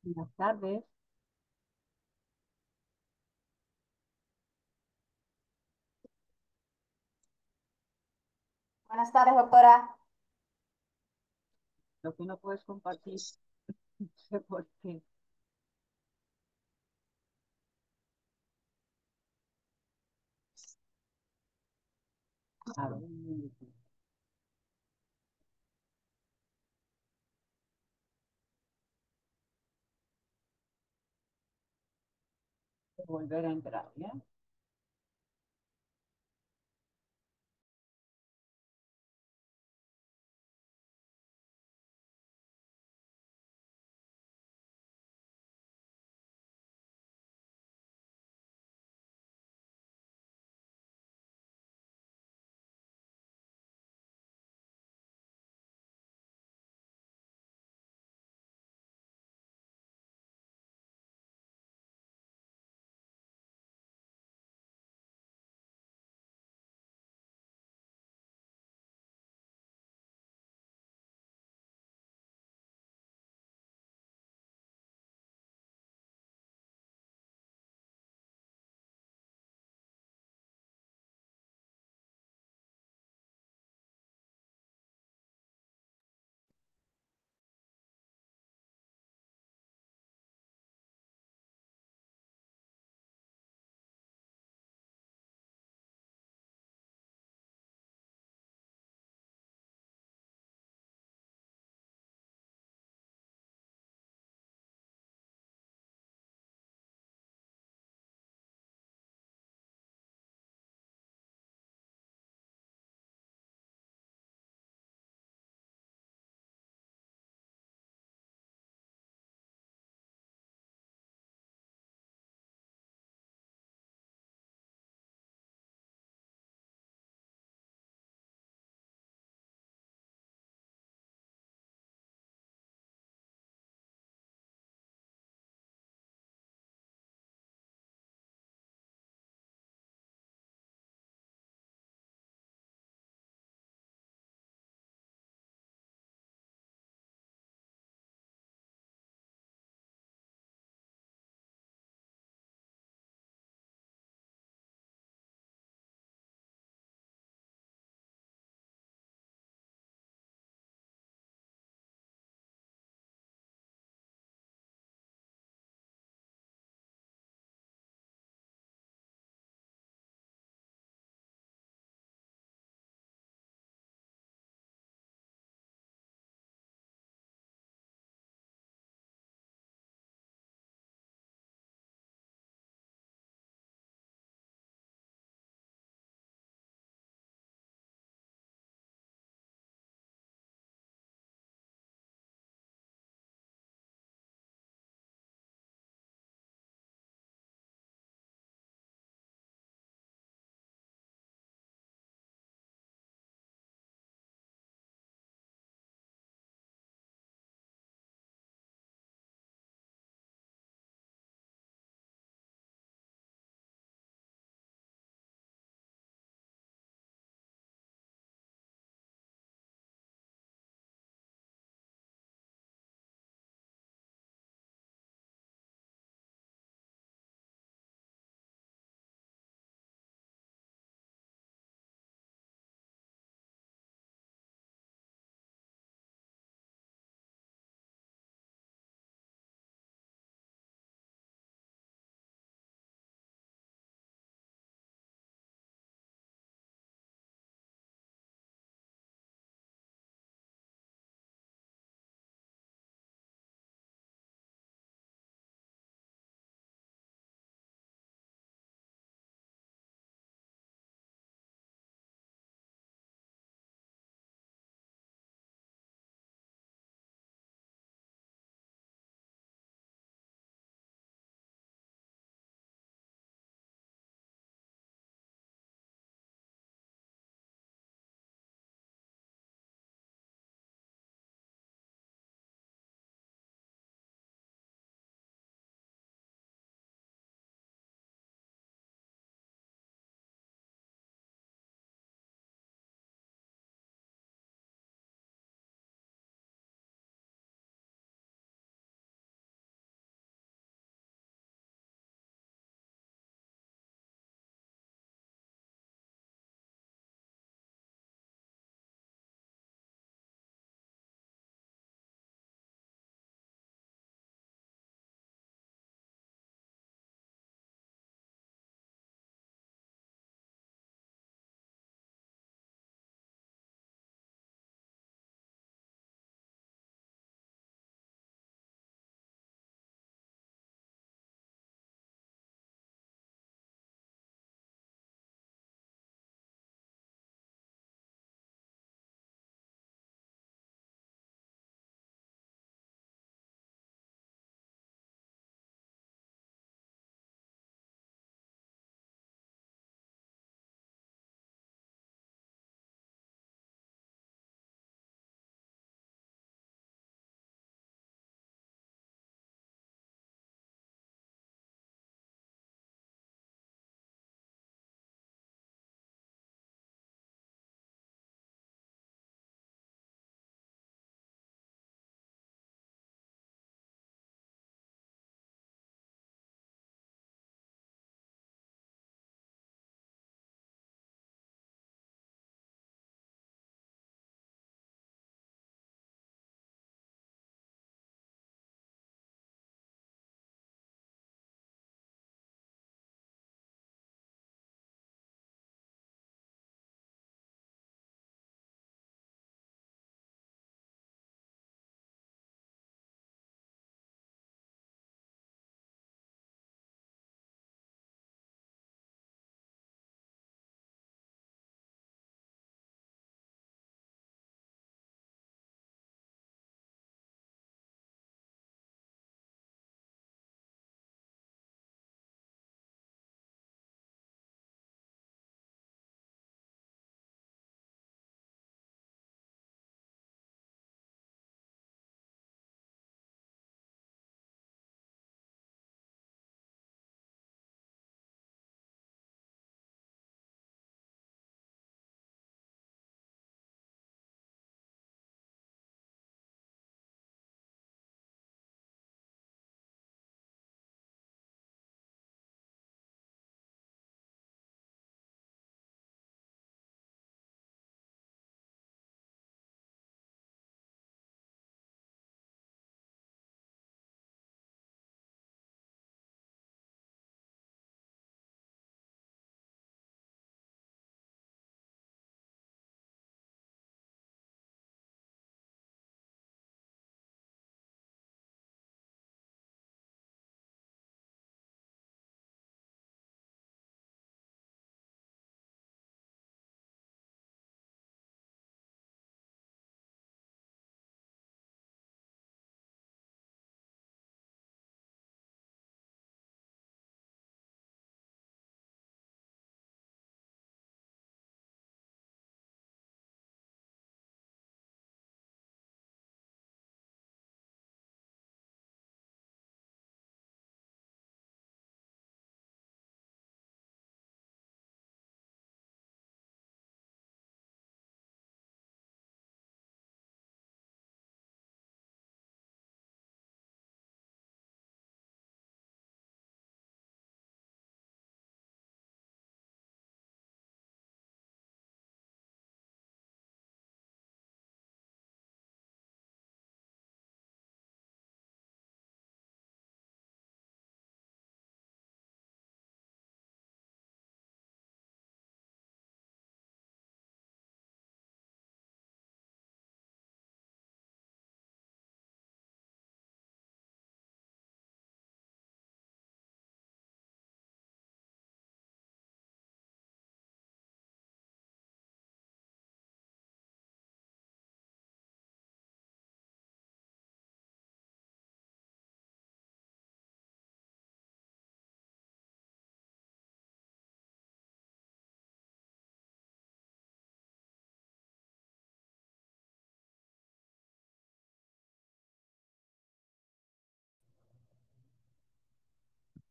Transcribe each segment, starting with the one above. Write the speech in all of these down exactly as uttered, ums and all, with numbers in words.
Buenas tardes. Buenas tardes, doctora. Lo que no puedes compartir, no sé por qué. A ver, un minuto. Volver a entrar, ¿ya?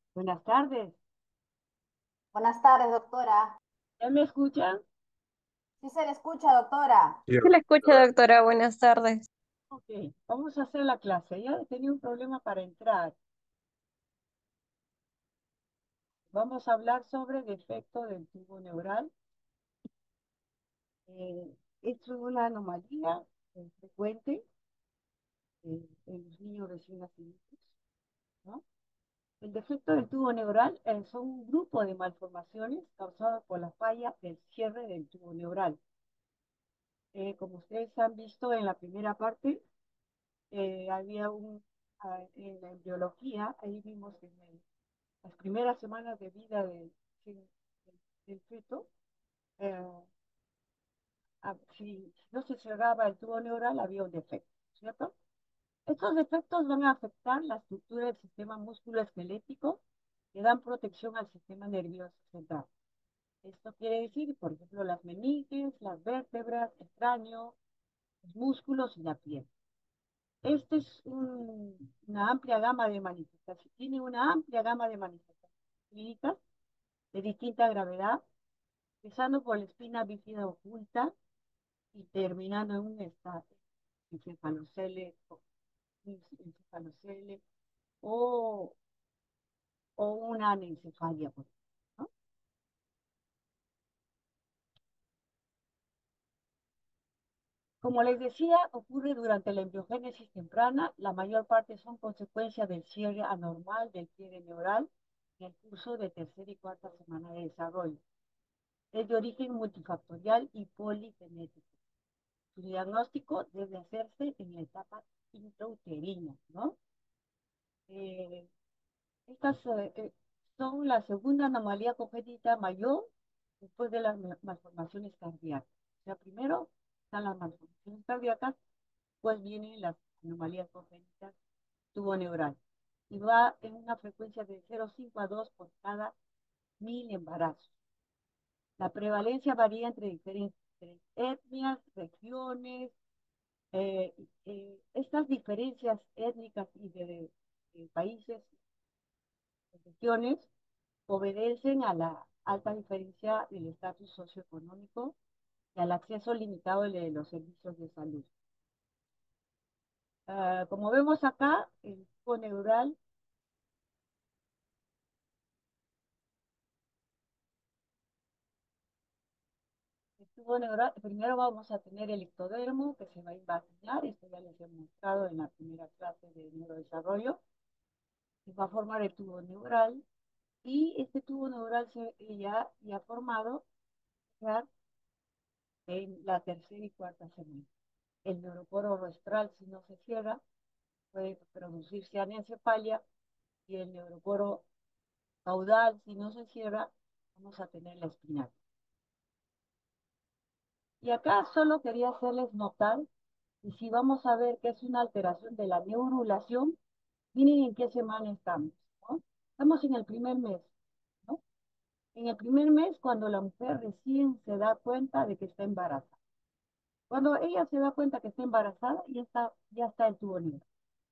Buenas tardes. Buenas tardes, doctora. ¿Ya me escuchan? Sí se le escucha, doctora. Sí, la escucha, doctora. Buenas tardes. Ok, vamos a hacer la clase. Ya tenía un problema para entrar. Vamos a hablar sobre defecto del tubo neural. Eh, es una anomalía eh, frecuente eh, en los niños recién nacidos, ¿no? El defecto del tubo neural eh, son un grupo de malformaciones causadas por la falla del cierre del tubo neural. Eh, como ustedes han visto en la primera parte, eh, había un, ah, en la embriología, ahí vimos en el- las primeras semanas de vida del, del- del feto, eh, ah, si no se cerraba el tubo neural, había un defecto, ¿cierto? Estos defectos van a afectar la estructura del sistema músculo-esquelético que dan protección al sistema nervioso central. Esto quiere decir, por ejemplo, las meninges, las vértebras, el cráneo, los músculos y la piel. Este es un- una amplia gama de manifestaciones, tiene una amplia gama de manifestaciones clínicas de distinta gravedad, empezando por la espina bífida oculta y terminando en un estado encefalocele, o, encefalocele o, o una anencefalia, por ejemplo, ¿no? Como les decía, ocurre durante la embriogénesis temprana, la mayor parte son consecuencia del cierre anormal del pliegue neural en el curso de tercera y cuarta semana de desarrollo. Es de origen multifactorial y poligenético. Su diagnóstico debe hacerse en la etapa intrauterina, ¿no? Eh, estas eh, eh, son la segunda anomalía congénita mayor después de las malformaciones cardíacas. O sea, primero están las malformaciones cardíacas, pues vienen las anomalías congénitas tubo neural. Y va en una frecuencia de cero coma cinco a dos por cada mil embarazos. La prevalencia varía entre diferentes etnias, regiones. Eh, eh, estas diferencias étnicas y de, de países, de regiones, obedecen a la alta diferencia del estatus socioeconómico y al acceso limitado de los servicios de salud. Uh, como vemos acá, el tubo neural, el tubo neural, primero vamos a tener el ectodermo que se va a imaginar, esto ya les he mostrado en la primera clase de neurodesarrollo, se va a formar el tubo neural y este tubo neural se, ya, ya formado ya en la tercera y cuarta semana. El neuroporo rostral, si no se cierra, puede producirse anencefalia y el neuroporo caudal, si no se cierra, vamos a tener la espinal. Y acá solo quería hacerles notar, y si vamos a ver que es una alteración de la neurulación, miren en qué semana estamos, ¿no? Estamos en el primer mes, ¿no? En el primer mes, cuando la mujer recién se da cuenta de que está embarazada. Cuando ella se da cuenta que está embarazada, ya está, ya está el tubo neural.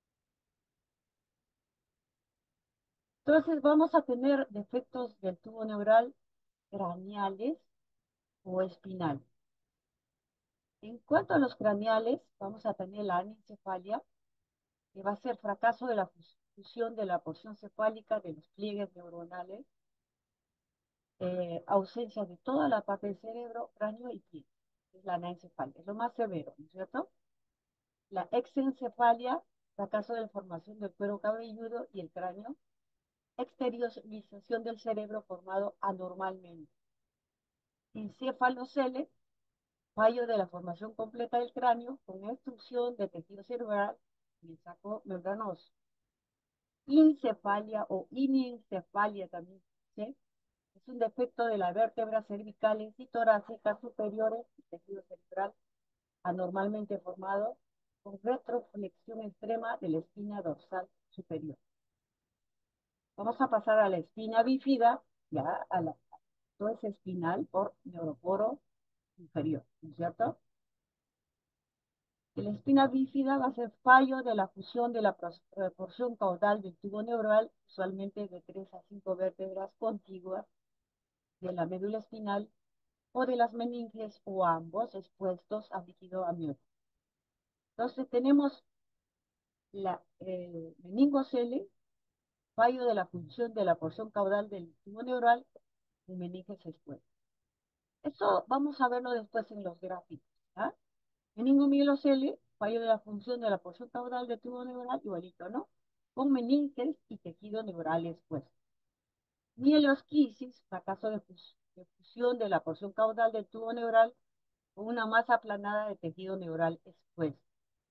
Entonces vamos a tener defectos del tubo neural craneales o espinal. En cuanto a los craneales, vamos a tener la anencefalia, que va a ser fracaso de la fusión de la porción cefálica de los pliegues neuronales, eh, ausencia de toda la parte del cerebro, cráneo y piel. Es la anencefalia, es lo más severo, ¿no es cierto? La exencefalia, fracaso de la formación del cuero cabelludo y el cráneo, exteriorización del cerebro formado anormalmente. Encefalocele, fallo de la formación completa del cráneo con obstrucción de tejido cerebral y el saco membranoso. Incefalia o inincefalia también, ¿sí? Es un defecto de las vértebras cervicales y torácicas superiores y tejido cerebral anormalmente formado con retroflexión extrema de la espina dorsal superior. Vamos a pasar a la espina bífida, ya a la todo es espinal por neuroporo inferior, ¿no es cierto? que la espina bífida va a ser fallo de la fusión de la pros- eh, porción caudal del tubo neural, usualmente de tres a cinco vértebras contiguas de la médula espinal o de las meninges o ambos expuestos a líquido amniótico. Entonces tenemos la eh, meningocele, fallo de la función de la porción caudal del tubo neural y meninges expuestos. Eso vamos a verlo después en los gráficos. ¿Ah? Meningomielocele, fallo de la función de la porción caudal del tubo neural, igualito, ¿no? Con meninges y tejido neural expuesto. Mielosquisis, fracaso de, fus de fusión de la porción caudal del tubo neural con una masa aplanada de tejido neural expuesto.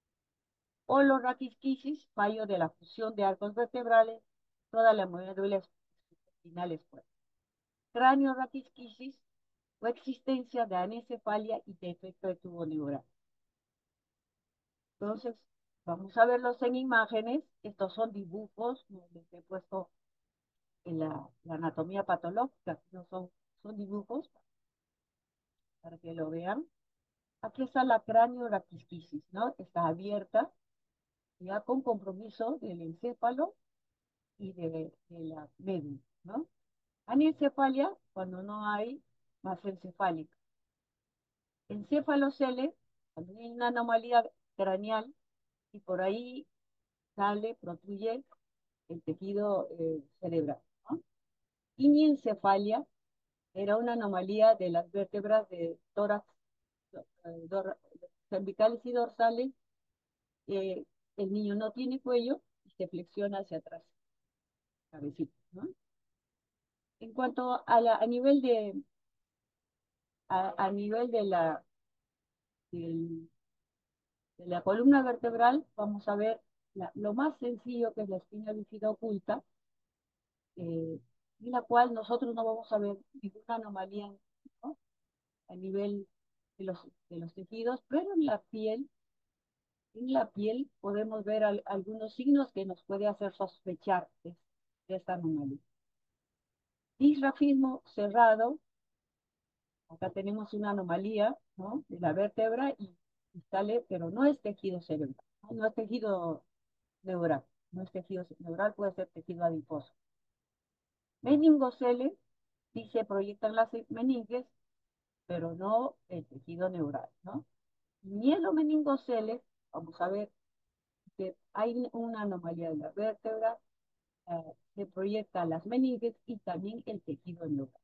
Holoraquisquisis, fallo de la fusión de arcos vertebrales, toda la médula espinal expuesta. Cranioraquisquisis, coexistencia de anencefalia y defecto de tubo neural. Entonces, vamos a verlos en imágenes. Estos son dibujos, no les he puesto en la, la anatomía patológica, no son, son dibujos para que lo vean. Aquí está la cranioraquisquisis, ¿no? Está abierta, ya con compromiso del encéfalo y de, de la médula, ¿no? Anencefalia, cuando no hay masa encefálica. Encéfalocele, cuando hay una anomalía craneal y por ahí sale, protruye el tejido eh, cerebral, ¿no? Iniencefalia era una anomalía de las vértebras de tórax, eh, dor- cervicales y dorsales. Eh, el niño no tiene cuello y se flexiona hacia atrás, cabecita, ¿no? En cuanto a, la, a nivel de a, a nivel de la del- de la columna vertebral, vamos a ver la- lo más sencillo que es la espina bífida oculta, eh, en la cual nosotros no vamos a ver ninguna anomalía, ¿no? A nivel de los, de los tejidos, pero en la piel, en la piel podemos ver al- algunos signos que nos puede hacer sospechar de, de esta anomalía. Disrafismo cerrado, acá tenemos una anomalía, ¿no? De la vértebra y, y sale, pero no es tejido cerebral, no, no es tejido neural, no es tejido neural, puede ser tejido adiposo. Meningocele, sí se proyectan las meninges, pero no el tejido neural, ¿no? Mielomeningocele, vamos a ver que hay una anomalía de la vértebra, eh, se proyectan las meninges y también el tejido neural.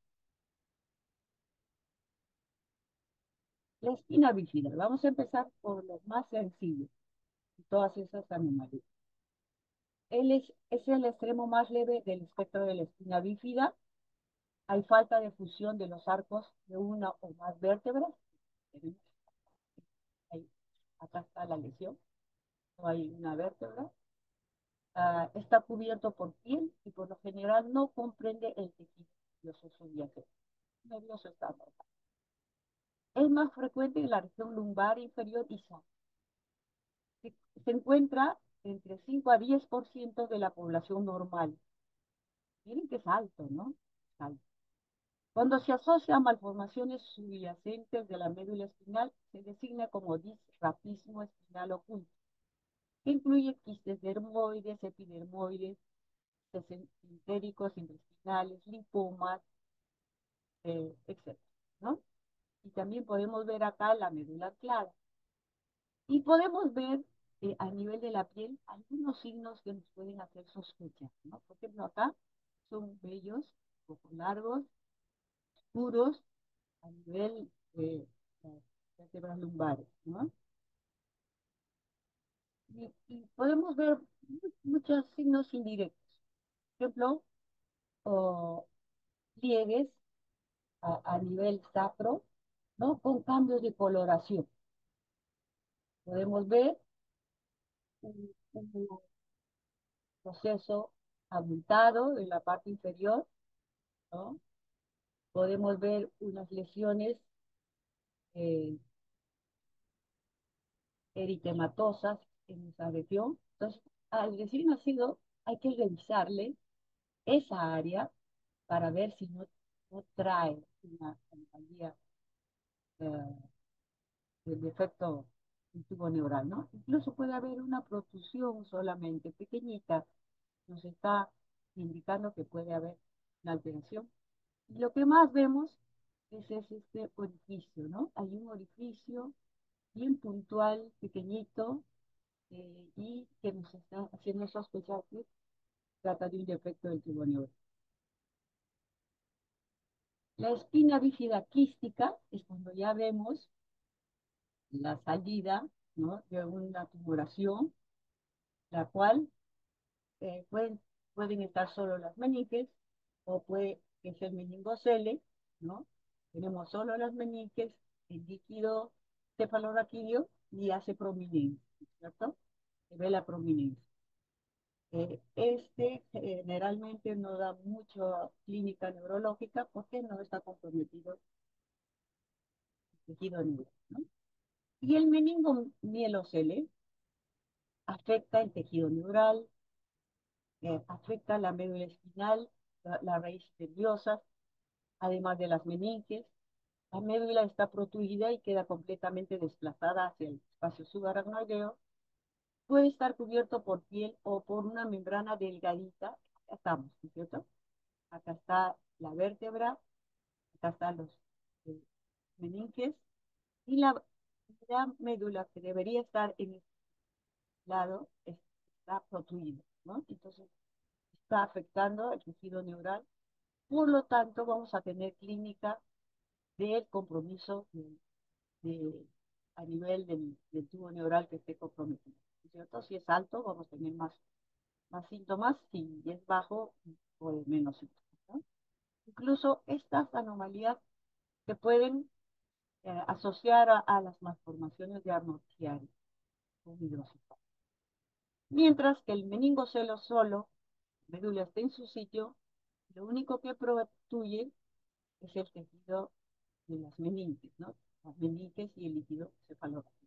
La espina bífida, vamos a empezar por lo más sencillo, todas esas anomalías. Él es, es el extremo más leve del espectro de la espina bífida. Hay falta de fusión de los arcos de una o más vértebras. Ahí, acá está la lesión, no hay una vértebra. Uh, está cubierto por piel y por lo general no comprende el tejido nervioso subyacente. Nervioso está normal. Es más frecuente en la región lumbar inferior y sacro. Se, se encuentra entre cinco a diez por ciento de la población normal. Miren que es alto, ¿no? Es alto. Cuando se asocia a malformaciones subyacentes de la médula espinal, se designa como disrapismo espinal oculto, que incluye quistes dermoides, epidermoides, entéricos, intestinales, linfomas, eh, etcétera, ¿no? Y también podemos ver acá la médula clara. Y podemos ver eh, a nivel de la piel algunos signos que nos pueden hacer sospechar, ¿no? Por ejemplo, acá son vellos, un poco largos, oscuros, a nivel de las vértebras lumbares, ¿no? Y, y podemos ver muchos signos indirectos. Por ejemplo, o pliegues a, a nivel sacro, ¿no? Con cambios de coloración. Podemos ver un, un proceso abultado en la parte inferior, ¿no? Podemos ver unas lesiones eh, eritematosas en esa región. Entonces, al recién nacido hay que revisarle esa área para ver si no, no trae una anomalía eh, de defecto el tubo neural, ¿no? Incluso puede haber una protusión solamente pequeñita, nos está indicando que puede haber una alteración. Y lo que más vemos es, es este orificio, ¿no? Hay un orificio bien puntual, pequeñito, eh, y que nos está haciendo sospechar que trata de un defecto del tubo neural. La espina bífida quística es cuando ya vemos la salida, ¿no?, de una tumoración, la cual eh, pueden, pueden estar solo las meninges o puede que sea el meningocele, ¿no? Tenemos solo las meninges, el líquido cefalorraquídeo y hace prominencia, ¿cierto? Se ve la prominencia. Eh, este generalmente no da mucha clínica neurológica porque no está comprometido el tejido neural, ¿no? Y el meningo mielocele afecta el tejido neural, eh, afecta la médula espinal, la, la raíz nerviosa, además de las meninges. La médula está protuida y queda completamente desplazada hacia el espacio subaracnoideo. Puede estar cubierto por piel o por una membrana delgadita. Acá estamos, ¿no es cierto? Acá está la vértebra, acá están los eh, meninges y la, la médula que debería estar en este lado está protuida, ¿no? Entonces está afectando el tejido neural. Por lo tanto, vamos a tener clínica del compromiso de, de, a nivel del, del, tubo neural que esté comprometido, ¿cierto? Si es alto, vamos a tener más, más síntomas, si es bajo, pues menos síntomas, ¿no? Incluso estas anomalías se pueden eh, asociar a, a, las malformaciones de Arnold-Chiari con hidrocefalia. Mientras que el meningocelo solo, la médula está en su sitio, lo único que protuye es el tejido de las meninges, ¿no? Las meninges y el líquido cefalorraquídeo.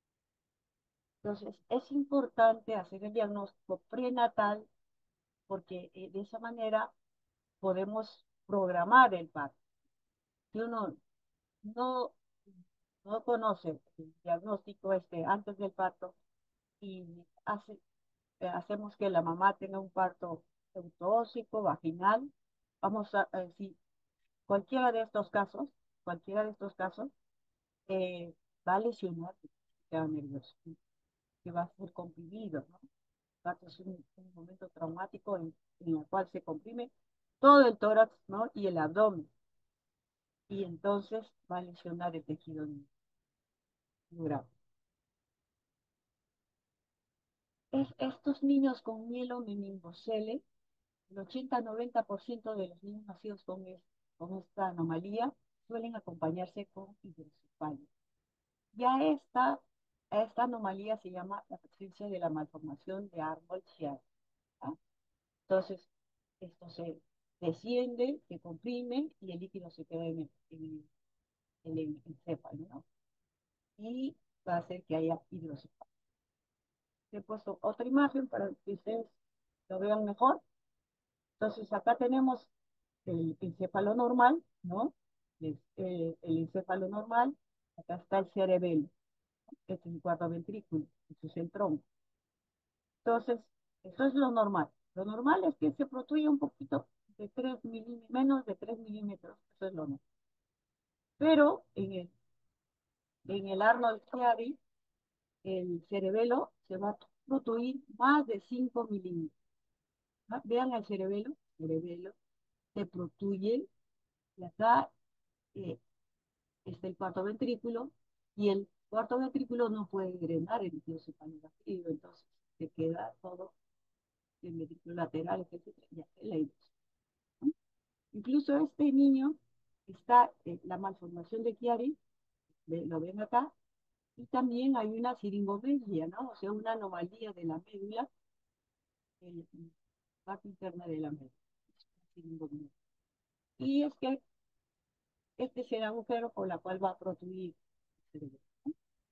Entonces, es importante hacer el diagnóstico prenatal porque eh, de esa manera podemos programar el parto. Si uno no, no conoce el diagnóstico este antes del parto y hace, eh, hacemos que la mamá tenga un parto eutóxico, vaginal, vamos a decir, eh, cualquiera de estos casos, cualquiera de estos casos, eh, va a lesionar el sistema nervioso, que va a ser comprimido, ¿no? Es un, un momento traumático en, en el cual se comprime todo el tórax, ¿no?, y el abdomen, y entonces va a lesionar el tejido neural. Es, estos niños con mielomeningocele, el ochenta a noventa por ciento de los niños nacidos con, es, con esta anomalía suelen acompañarse con hidrocefalia. Ya esta, esta anomalía se llama la presencia de la malformación de Arnold-Chiari, ¿no? Entonces, esto se desciende, se comprime y el líquido se queda en el, en el, en el encéfalo, ¿no? Y va a hacer que haya hidrocefalia. He puesto otra imagen para que ustedes lo vean mejor. Entonces, acá tenemos el encéfalo normal, ¿no? Es, eh, el encéfalo normal, acá está el cerebelo, este es el cuarto ventrículo, este es el tronco. Entonces, eso es lo normal. Lo normal es que se protruya un poquito de tres milímetros, menos de tres milímetros, eso es lo normal. Pero en el, en el Arnold-Chiari, el cerebelo se va a protruir más de cinco milímetros. ¿Ah? Vean el cerebelo, cerebelo se protruye y acá eh, está el cuarto ventrículo y el cuarto ventrículo no puede drenar el líquido cefalorraquídeo, entonces se queda todo el ventrículo lateral, etcétera, y hace la hidrocefalia, ¿no? Incluso este niño está eh, la malformación de Chiari, lo ven acá, y también hay una siringomelia, ¿no? O sea, una anomalía de la médula, en la parte interna de la médula. Y es que este es el agujero por la cual va a protruir el cerebro, ¿no?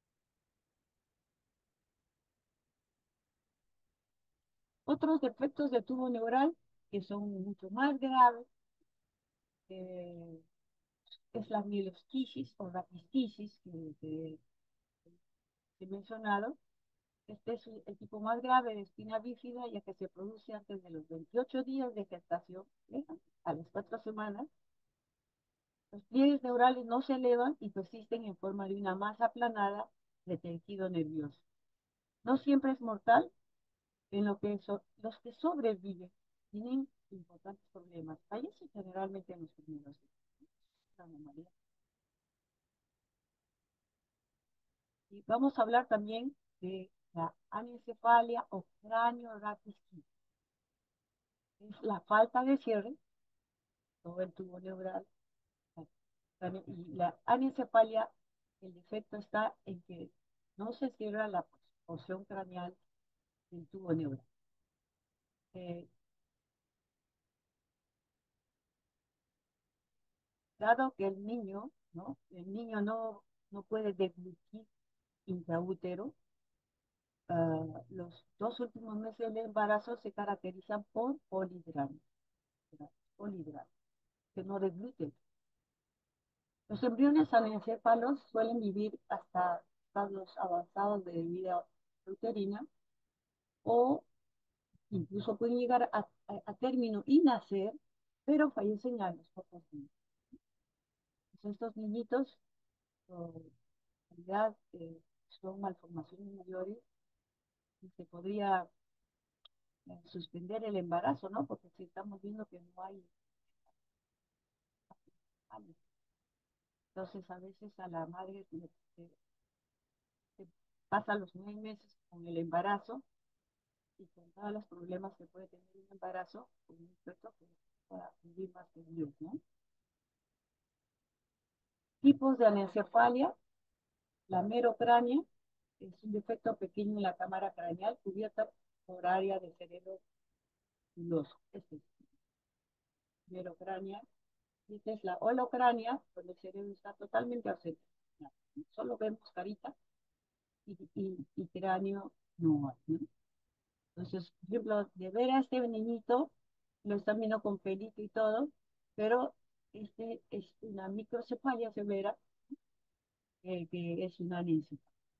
Otros defectos del tubo neural que son mucho más graves eh, es la mielosquisis o la pistisis, que, que he mencionado. Este es el tipo más grave de espina bífida, ya que se produce antes de los veintiocho días de gestación, ¿eh? A las cuatro semanas. Los pliegues neurales no se elevan y persisten en forma de una masa aplanada de tejido nervioso. No siempre es mortal, en lo que so- los que sobreviven tienen importantes problemas. Fallecen generalmente en los primeros días. La anomalía. Y vamos a hablar también de la anencefalia o cráneo-raquisquia. Es la falta de cierre, todo el tubo neural. Y la anencefalia, el defecto está en que no se cierra la porción craneal del tubo neural. Eh, Dado que el niño, ¿no? El niño no, no puede deglutir intraútero, uh, los dos últimos meses del embarazo se caracterizan por polidrama, polidrama, que no degluten. Los embriones anencéfalos suelen vivir hasta estadios avanzados de vida uterina o incluso pueden llegar a, a, a término y nacer, pero fallecen a los pocos días. Pues estos niñitos, en realidad, eh, son malformaciones mayores y se podría eh, suspender el embarazo, ¿no? Porque si estamos viendo que no hay. Entonces, a veces a la madre le, le, le pasa los nueve meses con el embarazo y con todos los problemas que puede tener un embarazo, con un feto que pueda vivir más que Dios, ¿no? Tipos de anencefalia, la merocrania, es un defecto pequeño en la cámara craneal cubierta por área de cerebro piloso. Este es merocrania. Y esta es la holocrania, donde el cerebro está totalmente ausente. Solo vemos carita y, y, y cráneo no hay, ¿no? Entonces, por ejemplo, de ver a este niñito, lo están viendo con pelito y todo, pero este es una microcefalia severa, eh, que es una anencia.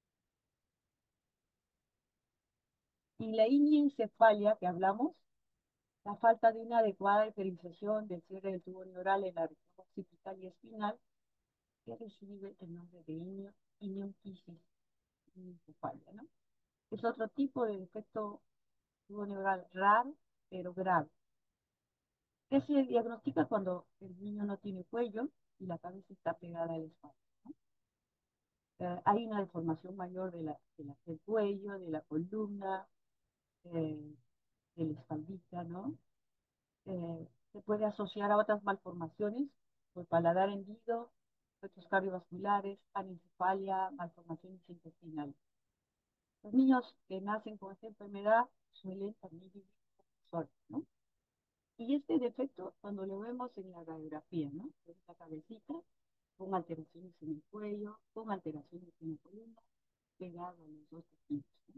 Y la inencefalia que hablamos, la falta de una adecuada diferenciación del cierre del tubo neural en la región occipital y espinal, que recibe el nombre de ineuquisis inencefalia, ¿no? Es otro tipo de defecto tubo neural raro, pero grave, que se diagnostica cuando el niño no tiene cuello y la cabeza está pegada al espalda, ¿no? Eh, hay una deformación mayor de la, de la, del cuello, de la columna, eh, de la espaldita, ¿no? Eh, se puede asociar a otras malformaciones, por paladar hendido, efectos cardiovasculares, anencefalia, malformaciones intestinales. Los niños que nacen con esta enfermedad suelen también vivir solos, ¿no? Y este defecto, cuando lo vemos en la radiografía, ¿no? En la cabecita, con alteraciones en el cuello, con alteraciones en la columna, pegado a los dos tejidos, ¿no?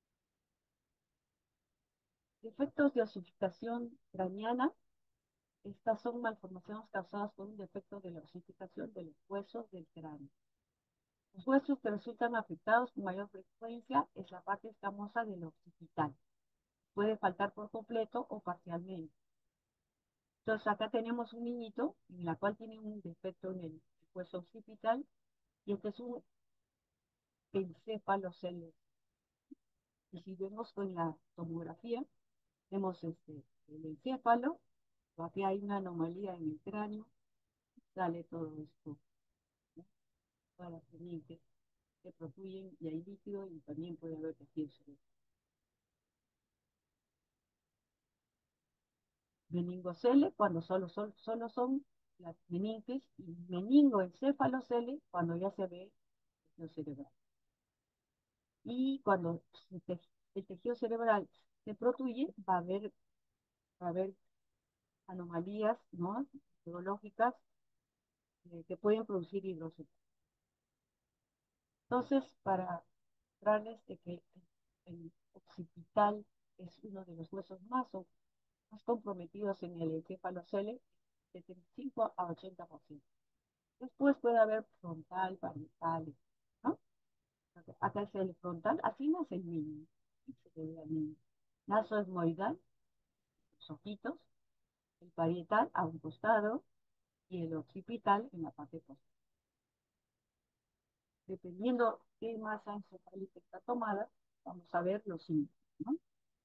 Defectos de osificación craneana. Estas son malformaciones causadas por un defecto de la osificación de los huesos del cráneo. Los huesos que resultan afectados con mayor frecuencia es la parte escamosa del occipital. Puede faltar por completo o parcialmente. Entonces acá tenemos un niñito en la cual tiene un defecto en el hueso occipital y este es un encéfaloceles. Y si vemos con la tomografía, vemos este, el encéfalo, aquí hay una anomalía en el cráneo, sale todo esto, ¿no? Todas las pendientes se protruyen y hay líquido y también puede haber tejido cerebral. Meningocele cuando solo son, solo son las meninges y meningoencefalocele cuando ya se ve el tejido cerebral. Y cuando el, te el tejido cerebral se protruye, va a haber, va a haber anomalías, ¿no? Neurológicas, eh, que pueden producir hidrocefalia. Entonces, para mostrarles de que el occipital es uno de los huesos más, más comprometidos en el encéfalocele, de setenta y cinco a ochenta por ciento. Después puede haber frontal, parietal, ¿no? Acá acá es el frontal, así nace el niño. Así se le ve al niño. Naso esmoidal, los ojitos, el parietal a un costado y el occipital en la parte posterior. Dependiendo qué masa encefálica está tomada, vamos a ver los síntomas, ¿no?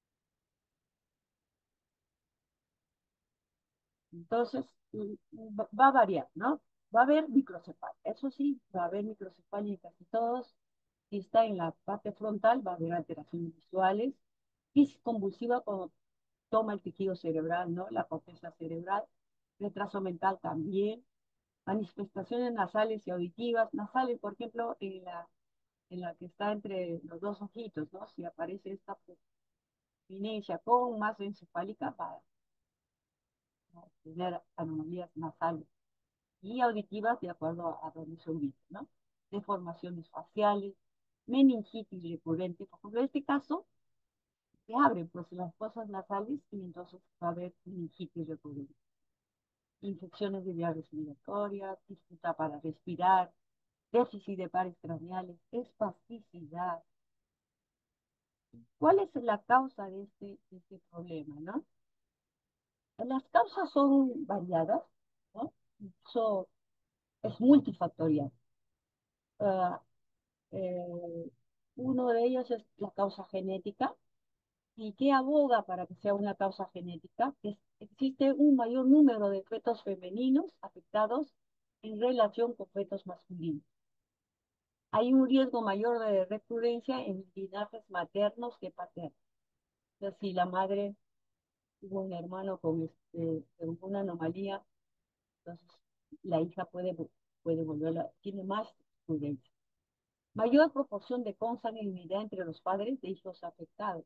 Entonces, va a variar, ¿no? Va a haber microcefalia. Eso sí, va a haber microcefalia en casi todos. Si está en la parte frontal, va a haber alteraciones visuales. Y es convulsiva cuando toma el tejido cerebral, ¿no? La corteza cerebral. Retraso mental también. Manifestaciones nasales y auditivas. Nasales, por ejemplo, en la, en la que está entre los dos ojitos, ¿no? Si aparece esta prominencia con masa encefálica, va a tener anomalías nasales y auditivas de acuerdo a, a donde se ubica, ¿no? Deformaciones faciales, meningitis recurrente. Por ejemplo, en este caso, se abren pues las fosas nasales y entonces va a haber meningitis recurrente. Infecciones de vías respiratorias, dificultad para respirar, déficit de pares craneales, espasticidad. ¿Cuál es la causa de este, de este problema, no? Las causas son variadas, ¿no? Eso es multifactorial. Uh, eh, uno de ellos es la causa genética. ¿Y qué aboga para que sea una causa genética? Que existe un mayor número de fetos femeninos afectados en relación con fetos masculinos. Hay un riesgo mayor de recurrencia en linajes maternos que paternos. O sea, si la madre tuvo un hermano con, este, con una anomalía, entonces la hija puede, puede volverla, tiene más recurrencia. Mayor proporción de consanguinidad entre los padres de hijos afectados.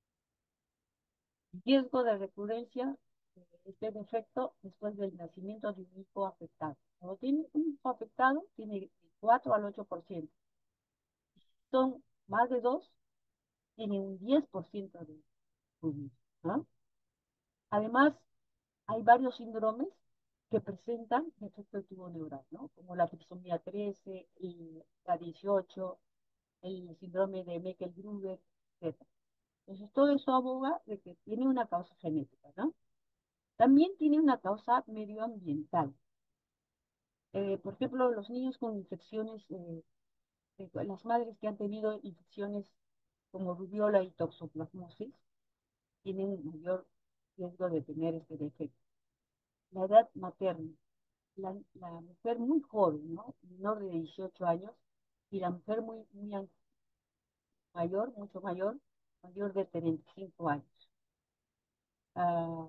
Riesgo de recurrencia de este defecto después del nacimiento de un hijo afectado. Cuando tiene un hijo afectado, tiene del cuatro al ocho por ciento. Son más de dos, tiene un diez por ciento de recurrencia, ¿no? Además, hay varios síndromes que presentan defecto del tubo neural, ¿no? Como la trisomía trece, y la dieciocho, el síndrome de Meckel-Gruber, etcétera. Entonces, todo eso aboga de que tiene una causa genética, ¿no? También tiene una causa medioambiental. Eh, por ejemplo, los niños con infecciones, eh, eh, las madres que han tenido infecciones como rubiola y toxoplasmosis, tienen mayor riesgo de tener este defecto. La edad materna. La, la mujer muy joven, ¿no? Menor de dieciocho años, y la mujer muy, muy mayor, mucho mayor, mayor de treinta y cinco años. Uh,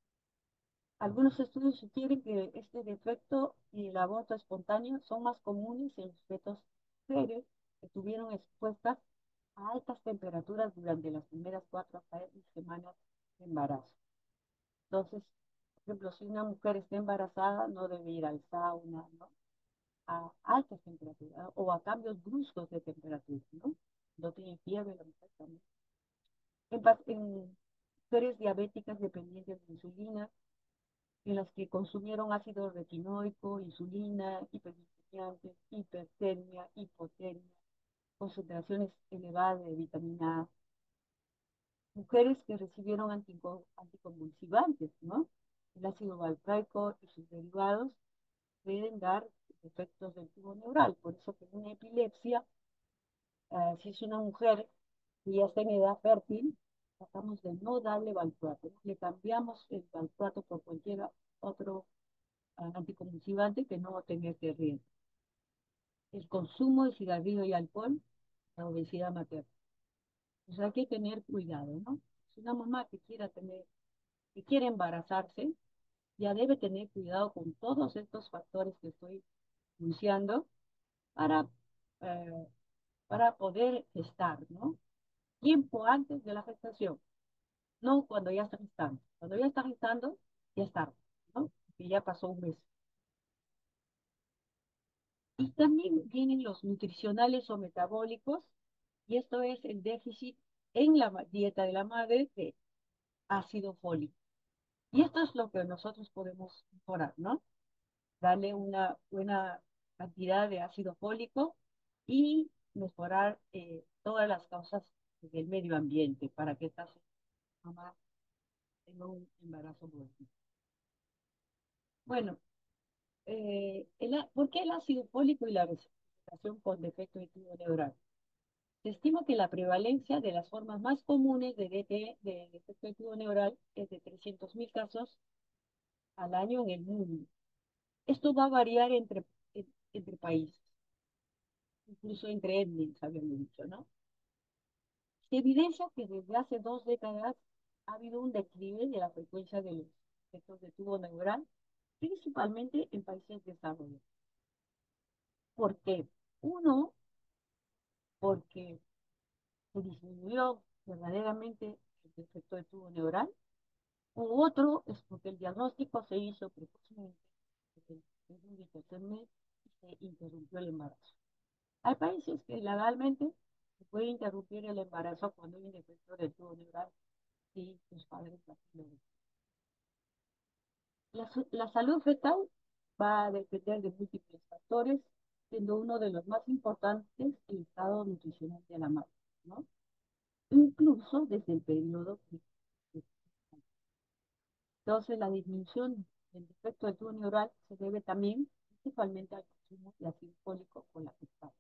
Algunos estudios sugieren que este defecto y el aborto espontáneo son más comunes en los fetos mujeres que estuvieron expuestas a altas temperaturas durante las primeras cuatro semanas de embarazo. Entonces, por ejemplo, si una mujer está embarazada, no debe ir al sauna, ¿no? A altas temperaturas o a cambios bruscos de temperatura, ¿no? No tiene fiebre la mujer también. En, en mujeres diabéticas dependientes de insulina, en las que consumieron ácido retinoico, insulina, hiperglicemiantes, hipertermia, hipotermia, concentraciones elevadas de vitamina A. Mujeres que recibieron anticonvulsivantes, ¿no? El ácido valproico y sus derivados pueden dar efectos del tubo neural. Por eso que en una epilepsia, uh, si es una mujer que ya está en edad fértil, tratamos de no darle valproato. Le cambiamos el valproato por cualquier otro anticonvulsivante que no tenga este riesgo. El consumo de cigarrillo y alcohol, la obesidad materna. O sea, hay que tener cuidado, ¿no? Si una mamá que quiera tener, que quiere embarazarse, ya debe tener cuidado con todos estos factores que estoy anunciando para, eh, para poder gestar, ¿no? Tiempo antes de la gestación, no cuando ya está gestando. Cuando ya está gestando, ya está, ¿no? Que ya pasó un mes. Y también vienen los nutricionales o metabólicos, y esto es el déficit en la dieta de la madre de ácido fólico. Y esto es lo que nosotros podemos mejorar, ¿no? Darle una buena cantidad de ácido fólico y mejorar eh, todas las causas del medio ambiente para que esta mamá tenga un embarazo bueno. Bueno, eh, el a- ¿por qué el ácido fólico y la resuscitación con defecto de tubo neural? Se estima que la prevalencia de las formas más comunes de D T, de defecto de tubo neural, es de trescientos mil casos al año en el mundo. Esto va a variar entre, en- entre países, incluso entre etnias, habíamos dicho, ¿no? Se evidencia que desde hace dos décadas ha habido un declive de la frecuencia de los defectos de tubo neural, principalmente en países desarrollados. ¿Por qué? Uno, porque se disminuyó verdaderamente el defecto de tubo neural, u otro es porque el diagnóstico se hizo precozmente desde el segundo y tercer mes y se interrumpió el embarazo. Hay países que legalmente se puede interrumpir el embarazo cuando hay un defecto del tubo neural y los padres así lo desean. La, su- la salud fetal va a depender de múltiples factores, siendo uno de los más importantes el estado nutricional de la madre, ¿no? Incluso desde el periodo crítico. Entonces, la disminución del defecto del tubo neural se debe también principalmente al consumo de ácido fólico con la lactancia.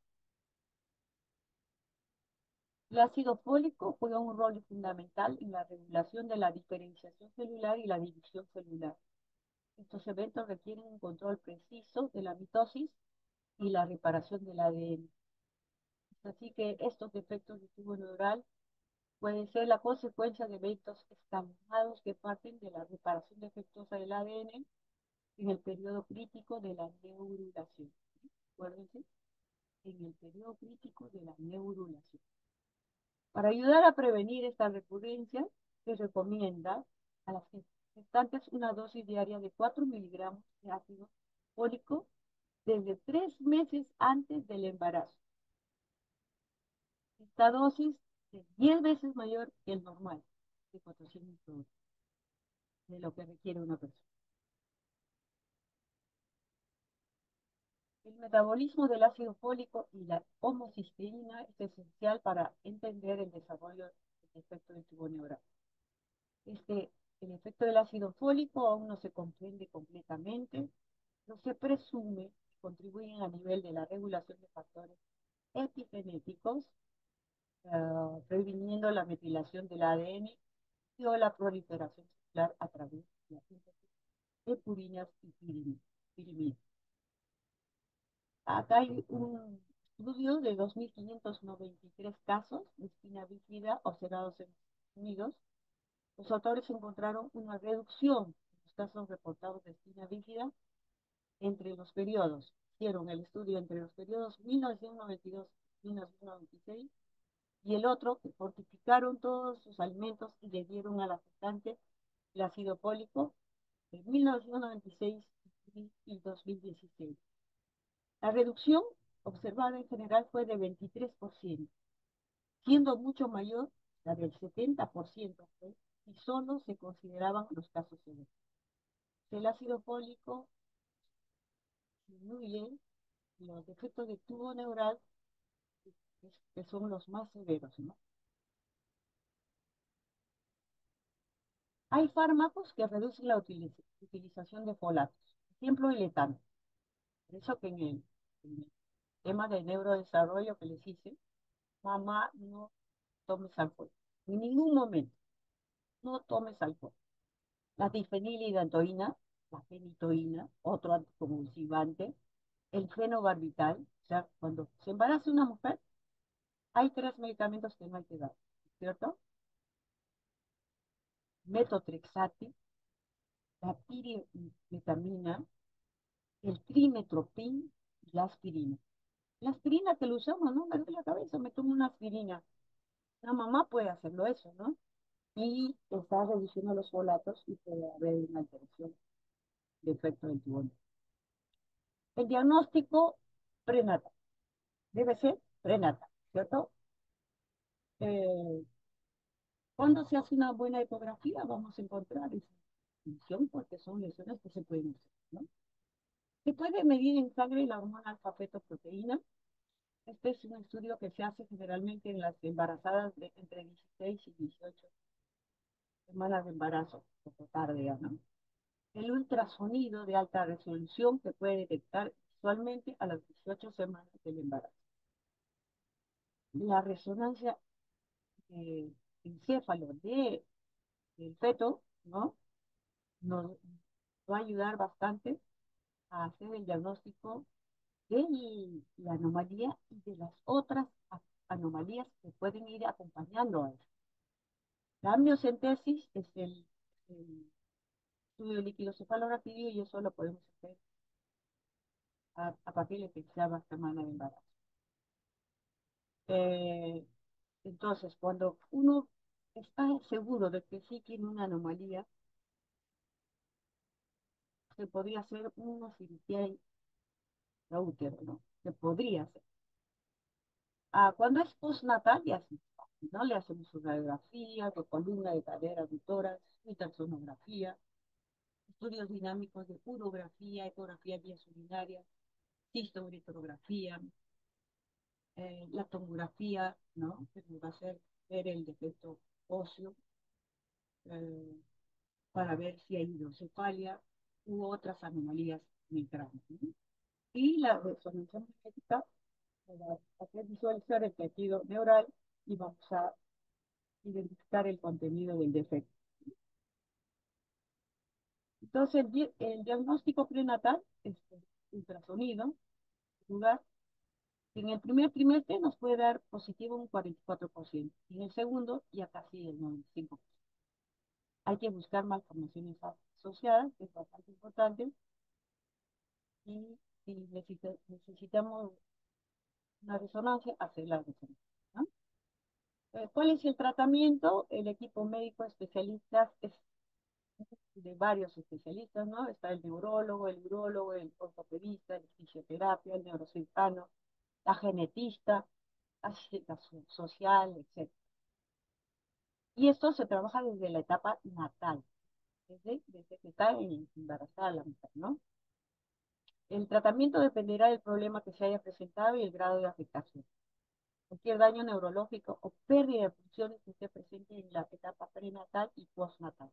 El ácido fólico juega un rol fundamental en la regulación de la diferenciación celular y la división celular. Estos eventos requieren un control preciso de la mitosis y la reparación del A D N. Así que estos defectos de tubo neural pueden ser la consecuencia de eventos escalonados que parten de la reparación defectuosa del A D N en el periodo crítico de la neurulación. Acuérdense, en el periodo crítico de la neurulación. Para ayudar a prevenir esta recurrencia, se recomienda a las gestantes una dosis diaria de cuatro miligramos de ácido fólico desde tres meses antes del embarazo. Esta dosis es diez veces mayor que el normal, de cuatrocientos microgramos, de lo que requiere una persona. El metabolismo del ácido fólico y la homocisteína es esencial para entender el desarrollo del efecto del tubo neural. Este, el efecto del ácido fólico aún no se comprende completamente, pero se presume que contribuyen a nivel de la regulación de factores epigenéticos, uh, previniendo la metilación del A D N y o la proliferación celular a través de la síntesis de purinas y pirimidas. Acá hay un estudio de dos mil quinientos noventa y tres casos de espina bífida observados en Estados Unidos. Los autores encontraron una reducción en los casos reportados de espina bífida entre los periodos. Hicieron el estudio entre los periodos mil novecientos noventa y dos y mil novecientos noventa y seis y el otro que fortificaron todos sus alimentos y le dieron a la gestante el ácido fólico de mil novecientos noventa y seis y dos mil dieciséis. La reducción observada en general fue de veintitrés por ciento, siendo mucho mayor la del setenta por ciento, ¿sí? Y solo se consideraban los casos severos. El ácido fólico disminuye los defectos de tubo neural, que son los más severos, ¿no? Hay fármacos que reducen la utiliz utilización de folatos, por ejemplo, el etano. Por eso que en el, en el tema de neurodesarrollo que les hice, mamá, no tomes alcohol, en ningún momento, no tomes alcohol. La difenilidantoína, la fenitoína, otro anticonvulsivante, el fenobarbital, o sea, cuando se embaraza una mujer, hay tres medicamentos que no hay que dar, ¿cierto? Metotrexate, la pirimetamina, el trimetoprim y la aspirina. La aspirina que lo usamos, ¿no? Me duele la cabeza, me tomo una aspirina. La mamá puede hacerlo eso, ¿no? Y está reduciendo los folatos y puede haber una alteración de efecto del tubo. El diagnóstico prenatal debe ser prenatal, ¿cierto? Eh, cuando se hace una buena ecografía vamos a encontrar esa función porque son lesiones que se pueden hacer, ¿no? Se puede medir en sangre la hormona alfa-fetoproteína Este es un estudio que se hace generalmente en las embarazadas de entre dieciséis y dieciocho semanas de embarazo, poco tarde ya, ¿no? El ultrasonido de alta resolución que puede detectar visualmente a las dieciocho semanas del embarazo. La resonancia eh, encéfalo de, del feto, ¿no? Nos va a ayudar bastante a hacer el diagnóstico de la anomalía y de las otras anomalías que pueden ir acompañando a eso. La amniocentesis es el, el estudio de líquido-cefalorraquídeo y eso lo podemos hacer a, a partir de la tercera semana de embarazo. Eh, entonces, cuando uno está seguro de que sí tiene una anomalía, se podría hacer una cirugía útero, ¿no? Se podría hacer. Ah, cuando es postnatal, ya sí, ¿no? Le hacemos su radiografía, de columna, de cadera, de tórax, ultrasonografía, estudios dinámicos de urografía, ecografía vías urinarias, cistometrografía, eh, la tomografía, ¿no? Que nos va a hacer ver el defecto óseo eh, para ver si hay hidrocefalia u otras anomalías en el cráneo, ¿no? Y la resonancia magnética va a hacer visualizar el tejido neural y vamos a identificar el contenido del defecto. Entonces, el, el diagnóstico prenatal es el ultrasonido, lugar, en el primer trimestre nos puede dar positivo un cuarenta y cuatro por ciento, y en el segundo ya casi el noventa y cinco por ciento. Hay que buscar malformaciones asociadas, que es bastante importante, y si necesita, necesitamos una resonancia, hacer la resonancia, ¿no? Eh, ¿Cuál es el tratamiento? El equipo médico especialista es de varios especialistas, ¿no? Está el neurólogo, el urólogo, el ortopedista, el fisioterapia, el neurocirujano, la genetista, asistente social, etcétera. Y esto se trabaja desde la etapa natal, desde, desde que está embarazada la mujer, ¿no? El tratamiento dependerá del problema que se haya presentado y el grado de afectación. Cualquier daño neurológico o pérdida de funciones que esté presente en la etapa prenatal y postnatal.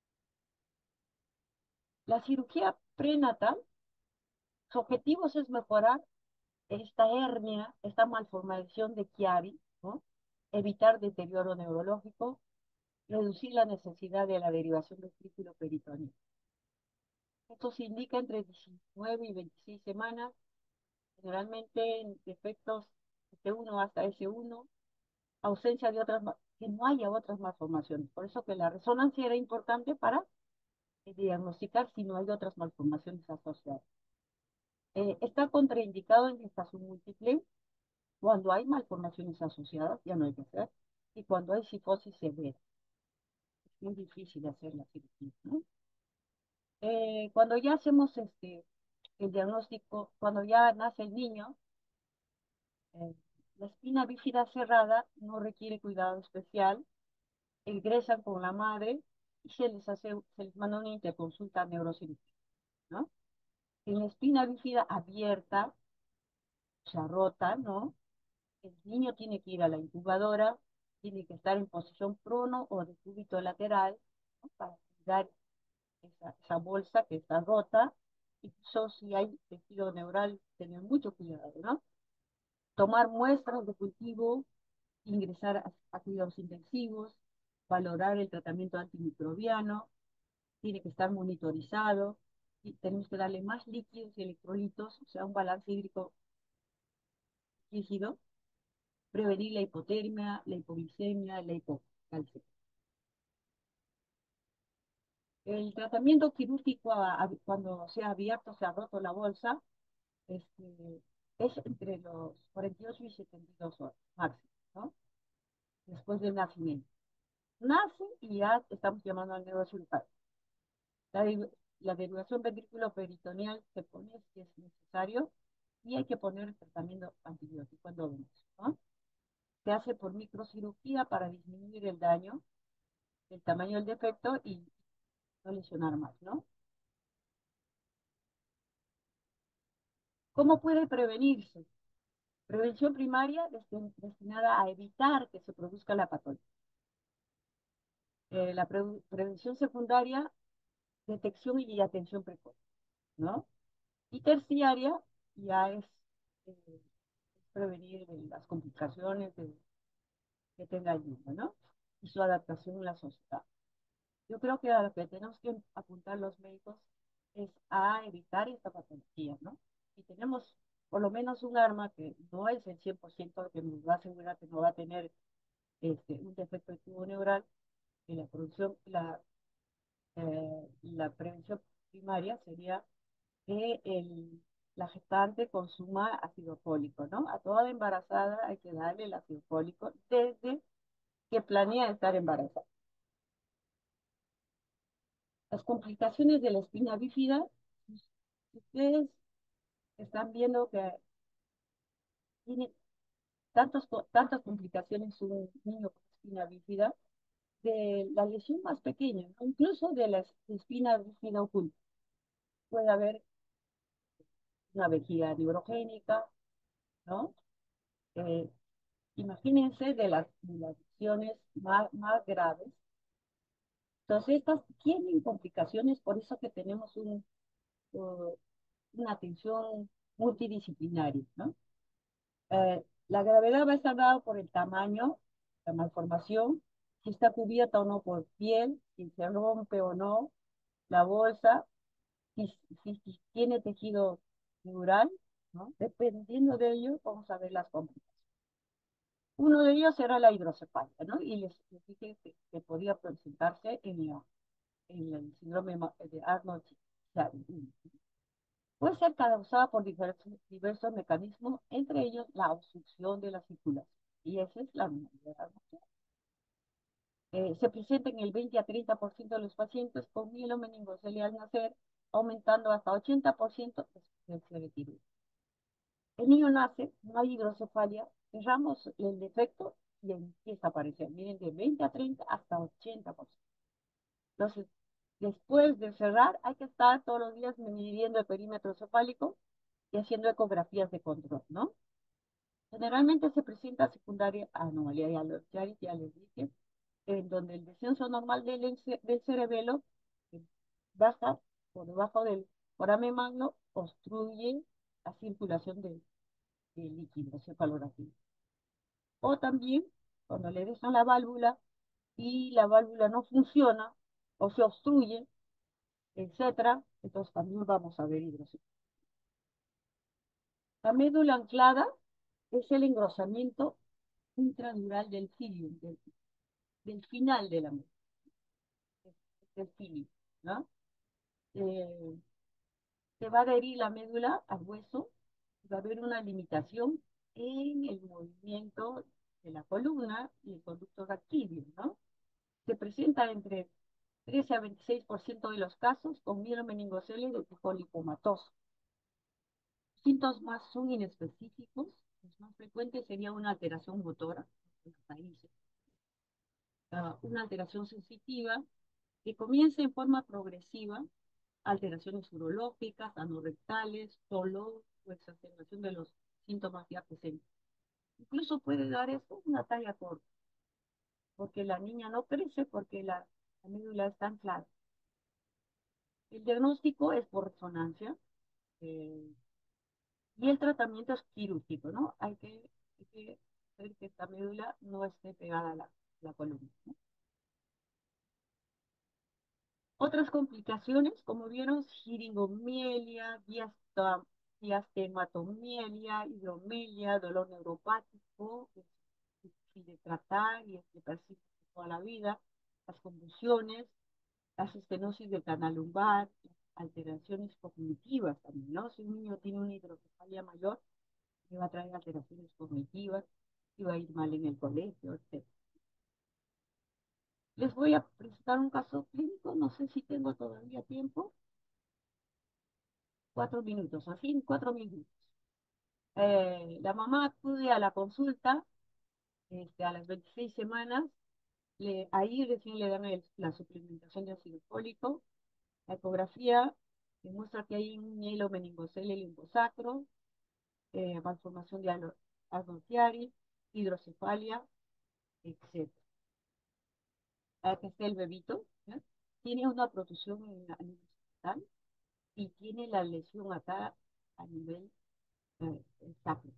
La cirugía prenatal, su objetivo es mejorar esta hernia, esta malformación de Chiari, ¿no? Evitar deterioro neurológico, reducir la necesidad de la derivación del círculo peritoneal. Esto se indica entre diecinueve y veintiséis semanas, generalmente en defectos de uno hasta ese uno, ausencia de otras, que no haya otras malformaciones. Por eso que la resonancia era importante para diagnosticar si no hay otras malformaciones asociadas. Eh, está contraindicado en gestación múltiple cuando hay malformaciones asociadas, ya no hay que hacer, y cuando hay cifosis severa. Es muy difícil hacer la cirugía, ¿no? Eh, cuando ya hacemos este, el diagnóstico, cuando ya nace el niño, eh, la espina bífida cerrada no requiere cuidado especial, ingresan con la madre y se les hace, se les manda una interconsulta neurocirúrgica, ¿no? En la espina bífida abierta, o sea, rota, ¿no? El niño tiene que ir a la incubadora, tiene que estar en posición prono o de cúbito lateral, ¿no? Para cuidar esa, esa bolsa que está rota. Incluso si hay tejido neural, tener mucho cuidado, ¿no? Tomar muestras de cultivo, ingresar a, a cuidados intensivos, valorar el tratamiento antimicrobiano, tiene que estar monitorizado, y tenemos que darle más líquidos y electrolitos, o sea, un balance hídrico rígido, prevenir la hipotermia, la hipoglicemia, la hipocalcemia. El tratamiento quirúrgico a, a, cuando se ha abierto, se ha roto la bolsa, este, es entre los cuarenta y ocho y setenta y dos horas máximo, ¿no? Después del nacimiento. Nace y ya estamos llamando al neurocirujano. La, la derivación ventrículo-peritoneal se pone si es necesario y hay que poner el tratamiento antibiótico endógeno, ¿no? Se hace por microcirugía para disminuir el daño, el tamaño del defecto y no lesionar más, ¿no? ¿Cómo puede prevenirse? Prevención primaria destin- destinada a evitar que se produzca la patología. Eh, la pre- prevención secundaria, detección y atención precoz, ¿no? Y terciaria ya es eh, prevenir eh, las complicaciones de- que tenga el niño, ¿no? Y su adaptación en la sociedad. Yo creo que a lo que tenemos que apuntar los médicos es a evitar esta patología, ¿no? Y tenemos por lo menos un arma que no es el cien por ciento que nos va a asegurar que no va a tener este, un defecto de tubo neural, y la producción, la, eh, la prevención primaria sería que el, la gestante consuma ácido fólico, ¿no? A toda embarazada hay que darle el ácido fólico desde que planea estar embarazada. Las complicaciones de la espina bífida, ustedes están viendo que tiene tantos, tantas complicaciones un niño con espina bífida, de la lesión más pequeña, ¿no? Incluso de la espina bífida oculta. Puede haber una vejiga neurogénica, ¿no? Eh, Imagínense de las, de las lesiones más, más graves. Entonces, estas tienen complicaciones, por eso que tenemos un, uh, una atención multidisciplinaria, ¿no? Eh, la gravedad va a estar dada por el tamaño, la malformación, si está cubierta o no por piel, si se rompe o no la bolsa, si, si, si tiene tejido neural, ¿no? Dependiendo de ello, vamos a ver las complicaciones. Uno de ellos era la hidrocefalia, ¿no? Y les, les dije que, que podía presentarse en, la, en el síndrome de Arnold-Chiari. Puede ser causada por diversos, diversos mecanismos, entre ellos la obstrucción de la circulación. Y esa es la normalidad. Eh, se presenta en el veinte a treinta por ciento de los pacientes con mielomeningocele al nacer, aumentando hasta ochenta por ciento del cerebro. El niño nace, no hay hidrocefalia, cerramos el defecto y empieza a aparecer. Miren, de veinte a treinta hasta ochenta por ciento. Entonces, después de cerrar, hay que estar todos los días midiendo el perímetro cefálico y haciendo ecografías de control, ¿no? Generalmente se presenta secundaria anomalía, ya, lo, ya, ya les dije, en donde el descenso normal del, del cerebelo eh, baja por debajo del foramen magno, obstruye la circulación del, del líquido cefalorraquídeo. O también, cuando le dejan la válvula y la válvula no funciona o se obstruye, etcétera, entonces también vamos a ver hidrocefalia. La médula anclada es el engrosamiento intradural del cilium, del, del final de la médula, del cilium, ¿no? Eh, se va a adherir la médula al hueso, va a haber una limitación en el movimiento de la columna y el conducto raquídeo, ¿no? Se presenta entre trece a veintiséis por ciento de los casos con mielomeningocele de tipo lipomatoso. Los síntomas son inespecíficos, los más frecuentes sería una alteración motora, uh, una alteración sensitiva que comienza en forma progresiva, alteraciones urológicas, anorrectales, dolor o exacerbación de los síntomas ya presentes. Incluso puede dar esto una talla corta, porque la niña no crece porque la, la médula está anclada. El diagnóstico es por resonancia eh, y el tratamiento es quirúrgico, ¿no? Hay que, hay que ver que esta médula no esté pegada a la, la columna, ¿no? Otras complicaciones, como vieron, giringomielia, diasta, diastematomielia, hidromelia, dolor neuropático, es difícil de tratar y es que persiste toda la vida, las convulsiones, las estenosis del canal lumbar, alteraciones cognitivas también, ¿no? Si un niño tiene una hidrocefalia mayor, le va a traer alteraciones cognitivas, y va a ir mal en el colegio, etcétera. Les voy a presentar un caso clínico, no sé si tengo todavía tiempo. Cuatro minutos, así, cuatro minutos. Eh, la mamá acude a la consulta este, a las veintiséis semanas, le, ahí recién le dan el, la suplementación de ácido fólico. La ecografía demuestra que hay un hielo meningocele limbosacro, eh, malformación de agnostiaris, hidrocefalia, etcétera. Acá está el bebito, ¿ya? Tiene una protrusión en, a nivel central y tiene la lesión acá a nivel eh, sacro,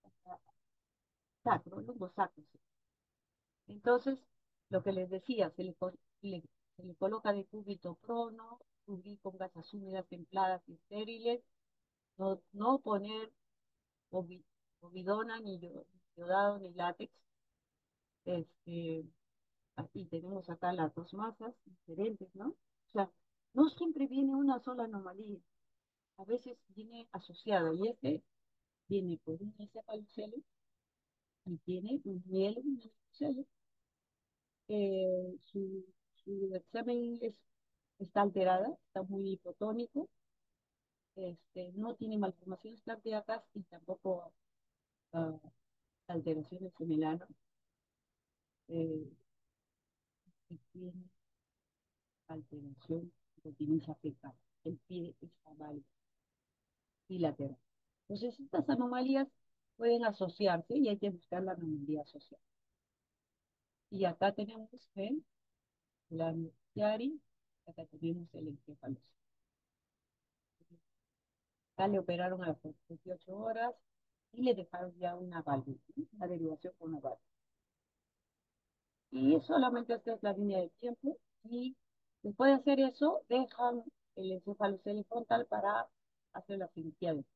sacro, lumbosacro. Sí. Entonces, lo que les decía, se le, le, se le coloca de cúbito prono, cubrir con gasas húmedas, templadas y estériles, no, no poner ovidona, ni iodado, ni látex. Este, aquí tenemos acá las dos masas diferentes, ¿no? O sea, no siempre viene una sola anomalía, a veces viene asociada, y este viene por un encefalocele y tiene un mielo, un encefalocele. Eh, su, su examen es, está alterada, está muy hipotónico, este, no tiene malformaciones cardíacas y tampoco uh, alteraciones en el ano. Eh, y tiene alteración de tinea fecal. El pie está mal bilateral. Entonces, estas anomalías pueden asociarse y hay que buscar la anomalía asociada. Y acá tenemos el la Chiari, acá tenemos el encéfalos. Acá le operaron a las veintiocho horas y le dejaron ya una válvula, ¿sí? Una derivación con una válvula. Y solamente esta es la línea de tiempo. Y después de hacer eso, dejan el encefalocele frontal para hacer la cirugía de.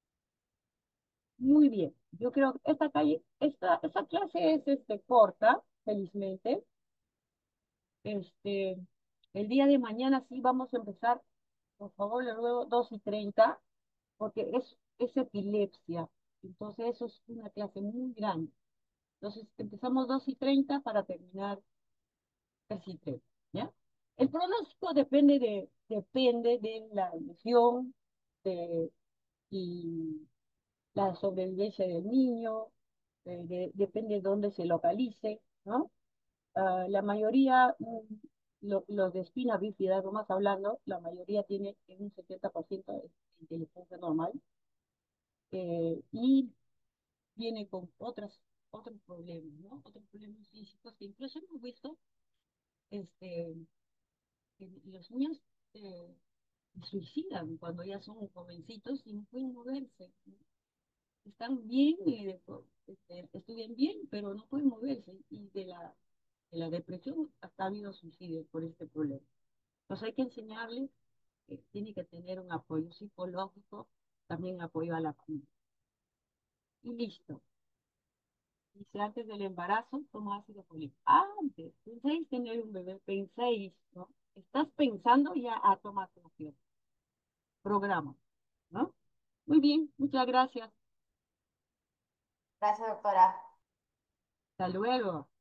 Muy bien, yo creo que esta calle, esta, esta clase es este, corta, felizmente. Este, el día de mañana sí vamos a empezar, por favor, le ruego dos y treinta, porque es, es epilepsia. Entonces eso es una clase muy grande. Entonces empezamos dos y treinta para terminar tres y treinta, ¿ya? El pronóstico depende de, depende de la lesión de, y la sobrevivencia del niño, eh, de- depende de dónde se localice, ¿no? Ah, la mayoría, mm, lo- los de espina bífida, más hablando, la mayoría tiene un setenta por ciento de inteligencia normal, eh, y viene con otras, otros problemas, ¿no? Otros problemas físicos que incluso hemos visto, este, que los niños eh, se suicidan cuando ya son jovencitos y no pueden moverse, ¿no? Están bien, eh, este, estudian bien, pero no pueden moverse. Y de la, de la depresión hasta ha habido suicidios por este problema. Entonces hay que enseñarles que tiene que tener un apoyo psicológico, también apoyo a la familia. Y listo. Dice, antes del embarazo, toma ácido fólico. Antes, pensáis tener un bebé, pensáis, ¿no? Estás pensando ya a tomar acción. Programa, ¿no? Muy bien, muchas gracias. Gracias, doctora. Hasta luego.